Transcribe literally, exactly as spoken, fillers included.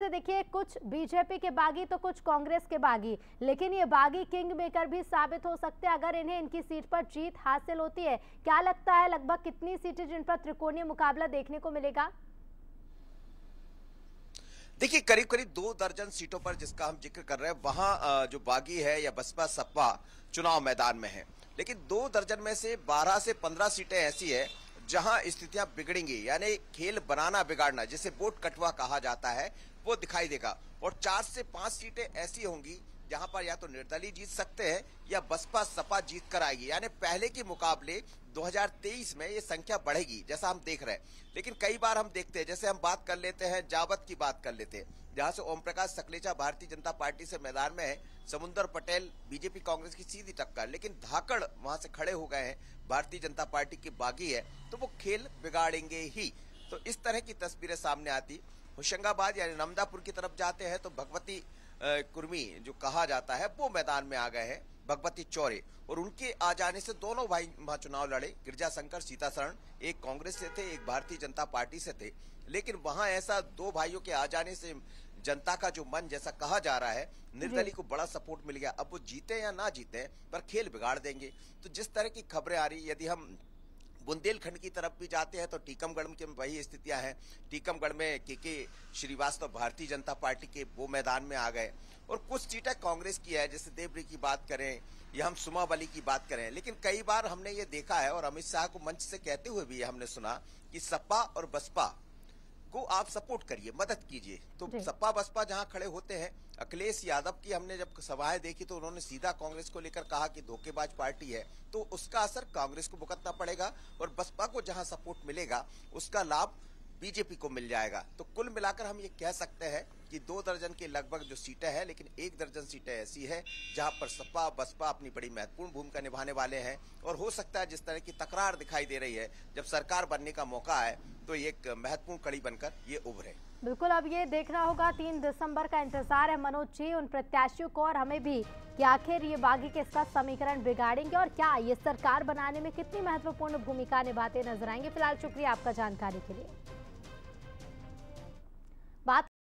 से देखिए कुछ बीजेपी के बागी तो कुछ कांग्रेस के बागी, लेकिन ये बागी किंग मेकर भी साबित हो सकते हैं अगर इन्हें इनकी सीट पर जीत हासिल होती है। क्या लगता है लगभग कितनी सीटें जिन पर त्रिकोणीय मुकाबला देखने को मिलेगा? देखिए करीब करीब दो दर्जन सीटों पर जिसका हम जिक्र कर रहे हैं वहां जो बागी है या बसपा सपा चुनाव मैदान में है, लेकिन दो दर्जन में से बारह से पंद्रह सीटें ऐसी है जहां स्थितियां बिगड़ेंगी, यानी खेल बनाना बिगाड़ना जिसे वोट कटवा कहा जाता है वो दिखाई देगा। और चार से पांच सीटें ऐसी होंगी जहां पर या तो निर्दलीय जीत सकते हैं या बसपा सपा जीत कर आएगी, यानी पहले के मुकाबले दो हज़ार तेईस में ये संख्या बढ़ेगी जैसा हम देख रहे हैं। लेकिन कई बार हम देखते हैं, जैसे हम बात कर लेते हैं जावत की बात कर लेते हैं, जहां से ओम प्रकाश सकलेचा भारतीय जनता पार्टी से मैदान में है, समुंदर पटेल बीजेपी कांग्रेस की सीधी टक्कर, लेकिन धाकड़ वहां से खड़े हो गए हैं, भारतीय जनता पार्टी की बागी है, तो वो खेल बिगाड़ेंगे ही। तो इस तरह की तस्वीरें सामने आती। होशंगाबाद यानी नमदापुर की तरफ जाते हैं तो भगवती कुर्मी जो कहा जाता है वो मैदान में आ गए हैं, भगवती चौरे, और उनके आ जाने से दोनों भाई वहां चुनाव लड़े। गिरजा शंकर सीतासरण एक कांग्रेस से थे, एक भारतीय जनता पार्टी से थे, लेकिन वहां ऐसा दो भाइयों के आ जाने से जनता का जो मन जैसा कहा जा रहा है निर्दलीय को बड़ा सपोर्ट मिल गया। अब वो जीते या ना जीते पर खेल बिगाड़ देंगे। तो जिस तरह की खबरें आ रही, यदि हम बुंदेलखंड की तरफ भी जाते हैं तो टीकमगढ़ में वही स्थितियां हैं। टीकमगढ़ में के के श्रीवास्तव भारतीय जनता पार्टी के वो मैदान में आ गए, और कुछ सीटें कांग्रेस की है, जैसे देवरी की बात करें या हम सुमावली की बात करें। लेकिन कई बार हमने ये देखा है और अमित शाह को मंच से कहते हुए भी हमने सुना कि सपा और बसपा को आप सपोर्ट करिए, मदद कीजिए। तो सपा बसपा जहां खड़े होते हैं, अखिलेश यादव की हमने जब सभाएं देखी तो उन्होंने सीधा कांग्रेस को लेकर कहा कि धोखेबाज पार्टी है, तो उसका असर कांग्रेस को भुगतना पड़ेगा, और बसपा को जहां सपोर्ट मिलेगा उसका लाभ बीजेपी को मिल जाएगा। तो कुल मिलाकर हम ये कह सकते हैं कि दो दर्जन के लगभग जो सीटें हैं, लेकिन एक दर्जन सीटें ऐसी है जहां पर सपा बसपा अपनी बड़ी महत्वपूर्ण भूमिका निभाने वाले हैं। और हो सकता है जिस तरह की तकरार दिखाई दे रही है, जब सरकार बनने का मौका है तो एक महत्वपूर्ण कड़ी बनकर ये उभरे। बिल्कुल, अब ये देखना होगा, तीन दिसंबर का इंतजार है मनोज जी उन प्रत्याशियों को और हमें भी कि आखिर ये बागी के साथ समीकरण बिगाड़ेंगे और क्या ये सरकार बनाने में कितनी महत्वपूर्ण भूमिका निभाते नजर आएंगे। फिलहाल शुक्रिया आपका जानकारी के लिए।